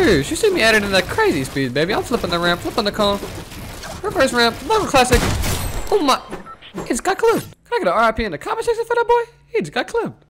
Sheesh, you see me adding in that crazy speed, baby. I'm flipping the ramp, flipping the cone. Reverse ramp, local classic. Oh my, he just got clipped. Can I get an RIP in the comment section for that boy? He just got clipped.